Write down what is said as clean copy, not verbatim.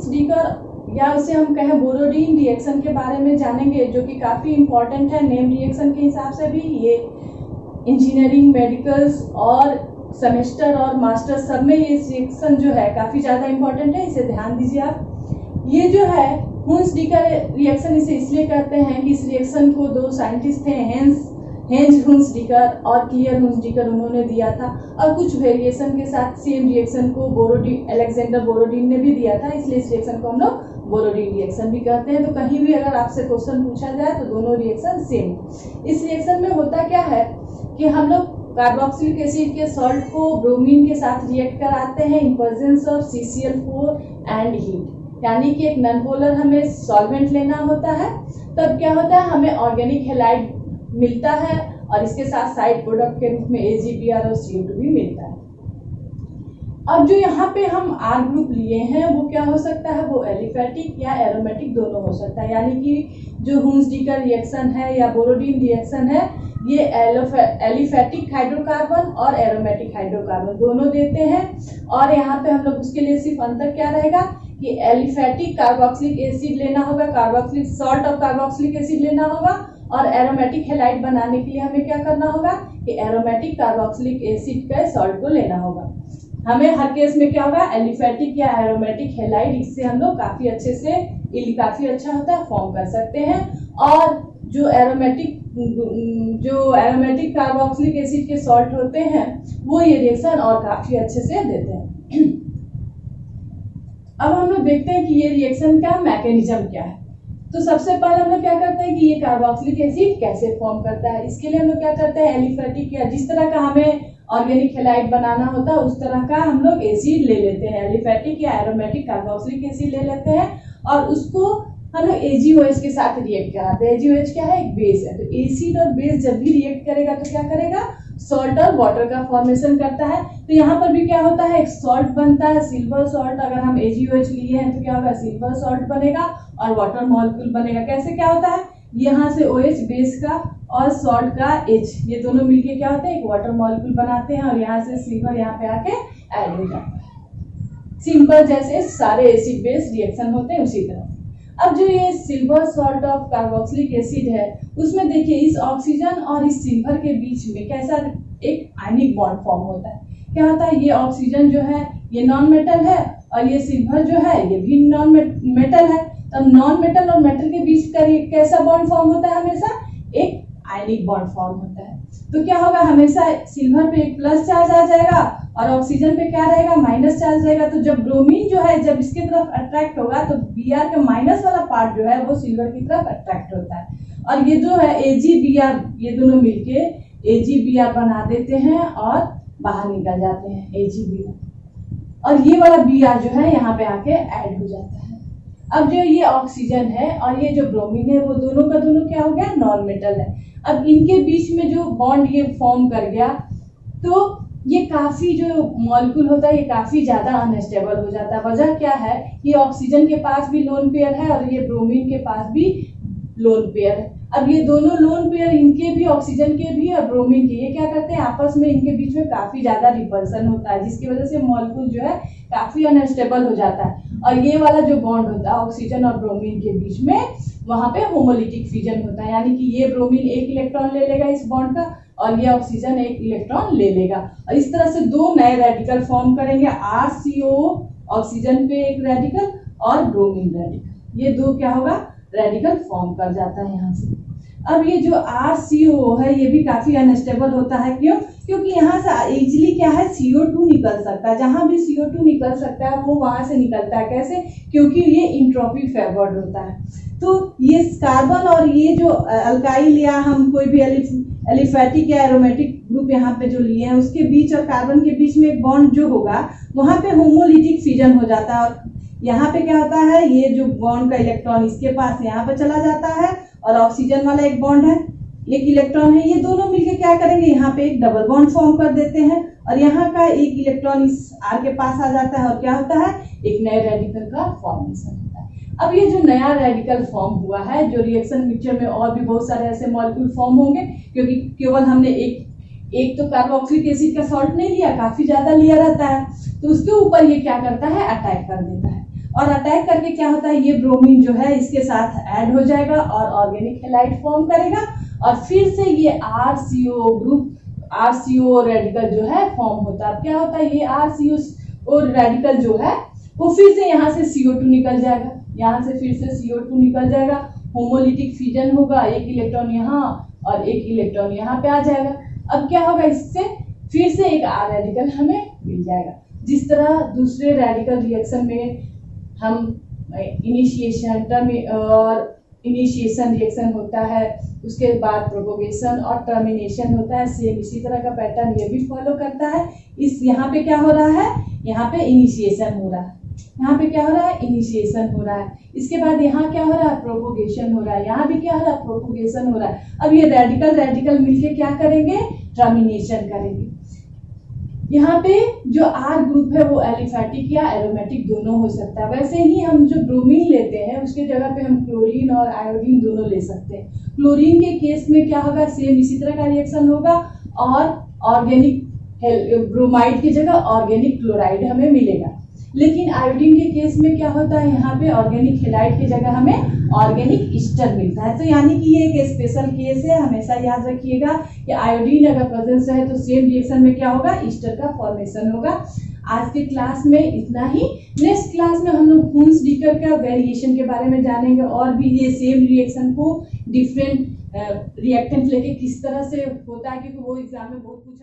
Hund's डीकर या उसे हम कहें बोरोडीन रिएक्शन के बारे में जानेंगे, जो कि काफ़ी इम्पोर्टेंट है नेम रिएक्शन के हिसाब से भी। ये इंजीनियरिंग, मेडिकल्स और सेमेस्टर और मास्टर सब में ये रिएक्शन जो है काफ़ी ज़्यादा इम्पोर्टेंट है, इसे ध्यान दीजिए आप। ये जो है हुन्स डीकर रिएक्शन इसे इसलिए कहते हैं कि इस रिएक्शन को दो साइंटिस्ट थे, हेंज हुन्स डीकर और क्लियर हुन्स डीकर, उन्होंने दिया था। और कुछ वेरिएशन के साथ सेम रिएक्शन को अलेक्जेंडर बोरोडीन ने भी दिया था, इसलिए इस रिएक्शन को हम लोग बोरोडीन रिएक्शन भी कहते हैं। तो कहीं भी अगर आपसे क्वेश्चन पूछा जाए तो दोनों रिएक्शन सेम। इस रिएक्शन में होता क्या है कि हम लोग कार्बोक्सिलिक एसिड के सॉल्ट को ब्रोमीन के साथ रिएक्ट कराते हैं in presence of CCl4 and heat. यानी कि एक नॉन पोलर हमें सॉल्वेंट लेना होता है, तब क्या होता है हमें ऑर्गेनिक हैलाइड मिलता है और इसके साथ साइड प्रोडक्ट के रूप में AgBr और CO2 भी मिलता है। अब जो यहाँ पे हम R ग्रुप लिए हैं वो क्या हो सकता है, वो एलिफैटिक या एरोमेटिक दोनों हो सकता है। यानी कि जो हुन्स डीकर रिएक्शन है या बोरोडीन रिएक्शन है, ये एलिफैटिक हाइड्रोकार्बन और एरोमेटिक हाइड्रोकार्बन दोनों देते हैं। और यहाँ पे हम लोग उसके लिए सिर्फ अंतर क्या रहेगा कि एलिफैटिक कार्बोक्सिलिक एसिड लेना होगा, कार्बोक्सिलिक सॉल्ट और कार्बोक्सिलिक एसिड लेना होगा, और एरोमेटिक हैलाइड बनाने के लिए हमें क्या करना होगा कि एरोमेटिक कार्बोक्सिलिक एसिड के सॉल्ट को लेना होगा। हमें हर केस में क्या होगा, एलिफैटिक या एरोमेटिक हैलाइड, इससे हम लोग काफी अच्छे से काफी अच्छा होता है फॉर्म कर सकते हैं। और जो एरोमेटिक कार्बोक्सिलिक एसिड के सॉल्ट होते हैं वो ये रिएक्शन और काफी अच्छे से देते हैं। अब हम लोग देखते हैं कि ये रिएक्शन का मैकेनिज्म क्या है। तो सबसे पहले हम लोग क्या करते हैं कि ये कार्बोक्सिलिक एसिड कैसे फॉर्म करता है। इसके लिए हम लोग क्या करते हैं, एलिफैटिक या जिस तरह का हमें ऑर्गेनिक हैलाइड बनाना होता है उस तरह का हम लोग एसिड ले लेते हैं, एलिफैटिक या एरोमेटिक कार्बोक्सिलिक एसिड ले लेते हैं और उसको हम लोग AgOH के साथ रिएक्ट कराते हैं। AgOH क्या है, एक बेस है। तो एसिड और बेस जब भी रिएक्ट करेगा तो क्या करेगा, सॉल्ट और वाटर का फॉर्मेशन करता है। तो यहाँ पर भी क्या होता है, एक सॉल्ट बनता है, सिल्वर सॉल्ट। अगर हम AgOH लिए हैं तो क्या होगा, सिल्वर सॉल्ट बनेगा और वाटर मॉलिक्यूल बनेगा। कैसे क्या होता है, यहाँ से OH बेस का और सॉल्ट का H, ये दोनों मिलके क्या होते हैं, एक वाटर मॉलिक्यूल बनाते हैं और यहाँ से सिल्वर यहाँ पे आके ऐड हो जाता है। सिंपल जैसे सारे एसिड बेस रिएक्शन होते हैं उसी तरह। अब जो ये silver salt of carboxylic acid है उसमें देखिए इस ऑक्सीजन और इस सिल्वर के बीच में कैसा एक आयनिक बॉन्ड फॉर्म होता है। क्या होता है, ये ऑक्सीजन जो है ये नॉन मेटल है और ये सिल्वर जो है ये भी नॉन मेटल है। तो नॉन मेटल और मेटल के बीच का कैसा बॉन्ड फॉर्म होता है, हमेशा एक आयनिक बॉन्ड फॉर्म होता है। तो क्या होगा, हमेशा सिल्वर पे एक प्लस चार्ज आ जाएगा और ऑक्सीजन पे क्या रहेगा, माइनस चार्ज रहेगा। तो जब ब्रोमीन जो है जब इसके तरफ अट्रैक्ट होगा तो Br का माइनस वाला पार्ट जो है वो सिल्वर की तरफ अट्रैक्ट होता है और ये जो है AgBr, ये दोनों मिलके AgBr बना देते हैं और बाहर निकल जाते हैं AgBr, और ये वाला Br जो है यहाँ पे आके ऐड हो जाता है। अब जो ये ऑक्सीजन है और ये जो ब्रोमीन है वो दोनों का दोनों क्या हो गया, नॉन मेटल है। अब इनके बीच में जो बॉन्ड ये फॉर्म कर गया तो ये काफी जो मॉलिक्यूल होता है ये काफी ज्यादा अनस्टेबल हो जाता है। वजह क्या है, ये ऑक्सीजन के पास भी लोन पेयर है और ये ब्रोमीन के पास भी लोन पेयर है। अब ये दोनों लोन पेयर, इनके भी, ऑक्सीजन के भी और ब्रोमीन के, ये क्या करते हैं आपस में इनके बीच में काफी ज्यादा रिपल्सन होता है जिसकी वजह से मॉलिक्यूल जो है काफी अनस्टेबल हो जाता है। और ये वाला जो बॉन्ड होता है ऑक्सीजन और ब्रोमीन के बीच में, वहां पे होमोलिटिक फिजन होता है। यानी कि ये ब्रोमीन एक इलेक्ट्रॉन ले लेगा इस बॉन्ड का और ये ऑक्सीजन एक इलेक्ट्रॉन ले लेगा और इस तरह से दो नए रेडिकल फॉर्म करेंगे। RCO ऑक्सीजन पे एक रेडिकल और ब्रोमीन रेडिकल, ये दो क्या होगा, रेडिकल फॉर्म कर जाता है यहाँ से। अब ये जो RCO है ये भी काफी अनस्टेबल होता है। क्यों, क्योंकि यहाँ से इजिली क्या है, CO2 निकल सकता है। जहां भी CO2 निकल सकता है वो वहां से निकलता है। कैसे, क्योंकि ये इंट्रोपी फेवर्ड होता है। तो ये कार्बन और ये जो अल्काइल या हम कोई भी एलिफैटिक या एरोमेटिक ग्रुप यहाँ पे जो लिए हैं उसके बीच और कार्बन के बीच में एक बॉन्ड जो होगा वहां पे होमोलिटिक फिजन हो जाता है। और यहाँ पे क्या होता है, ये जो बॉन्ड का इलेक्ट्रॉन इसके पास यहाँ पे चला जाता है और ऑक्सीजन वाला एक बॉन्ड है, एक इलेक्ट्रॉन है, ये दोनों मिलके क्या करेंगे, यहाँ पे एक डबल बॉन्ड फॉर्म कर देते हैं और यहाँ का एक इलेक्ट्रॉन इस R के पास आ जाता है और क्या होता है, एक नए रेडिकल का फॉर्मेशन होता है। अब ये जो नया रेडिकल फॉर्म हुआ है, जो रिएक्शन मिक्सचर में और भी बहुत सारे ऐसे मॉलिक्यूल फॉर्म होंगे, क्योंकि केवल हमने एक तो कार्बोक्सिलिक एसिड का सॉल्ट नहीं लिया, काफी ज्यादा लिया रहता है, तो उसके ऊपर ये क्या करता है, अटैक कर देता है और अटैक करके क्या होता है, ये ब्रोमीन जो है इसके साथ ऐड हो जाएगा और ऑर्गेनिक हैलाइड फॉर्म करेगा और फिर से ये RCO ग्रुप, RCO रेडिकल जो है फॉर्म होता है। अब क्या होता है, ये RCO रेडिकल जो है वो फिर से यहाँ से CO2 निकल जाएगा, यहाँ से फिर से CO2 निकल जाएगा, होमोलिटिक फिजन होगा, एक इलेक्ट्रॉन यहाँ और एक इलेक्ट्रॉन यहाँ पे आ जाएगा। अब क्या होगा, इससे फिर से एक R रेडिकल हमें मिल जाएगा। जिस तरह दूसरे रेडिकल रिएक्शन में हम इनिशिएशन रिएक्शन होता है, उसके बाद प्रोपोगेशन और टर्मिनेशन होता है, सेम इसी तरह का पैटर्न ये भी फॉलो करता है। इस यहाँ पे क्या हो रहा है, यहाँ पे इनिशिएशन हो रहा है, यहाँ पे क्या हो रहा है, इनिशिएशन हो रहा है। इसके बाद यहाँ क्या हो रहा है, प्रोपोगेशन हो रहा है, यहाँ भी क्या हो रहा है, प्रोपोगेशन हो रहा है। अब ये रेडिकल मिलके क्या करेंगे, टर्मिनेशन करेंगे। यहाँ पे जो R ग्रुप है वो एलिफैटिक या एरोमेटिक दोनों हो सकता है। वैसे ही हम जो ब्रोमीन लेते हैं उसके जगह पे हम क्लोरीन और आयोडीन दोनों ले सकते हैं। क्लोरीन के केस में क्या होगा, सेम इसी तरह का रिएक्शन होगा और ऑर्गेनिक ब्रोमाइड की जगह ऑर्गेनिक क्लोराइड हमें मिलेगा। लेकिन आयोडीन के केस में क्या होता है, यहाँ पे ऑर्गेनिक हेलाइड की जगह हमें ऑर्गेनिक ईस्टर मिलता है। तो यानी कि ये एक स्पेशल केस है, हमेशा याद रखिएगा कि आयोडीन अगर प्रेजेंस है तो सेम रिएक्शन में क्या होगा, ईस्टर का फॉर्मेशन होगा। आज के क्लास में इतना ही। नेक्स्ट क्लास में हम लोग हुन्स-डिकर का वेरिएशन के बारे में जानेंगे और भी ये सेम रिएक्शन को डिफरेंट रिएक्टेंट लेके किस तरह से होता है, क्योंकि वो एग्जाम में बहुत